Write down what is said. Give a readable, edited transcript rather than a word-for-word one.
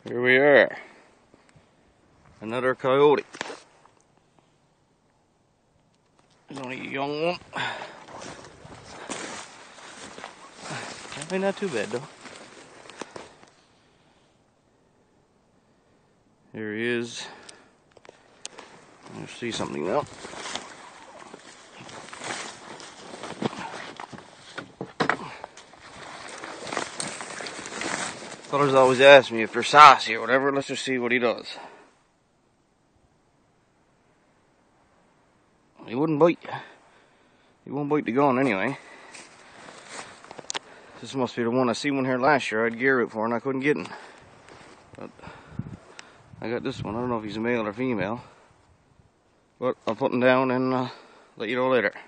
Here we are. Another coyote. There's only a young one. Probably not too bad though. Here he is. I see something now. Fellas always ask me if they're saucy or whatever. Let's just see what he does. He wouldn't bite. He won't bite the gun anyway. This must be the one. I seen one here last year. I'd gear it for and I couldn't get him. But I got this one. I don't know if he's a male or female. But I'll put him down and let you know later.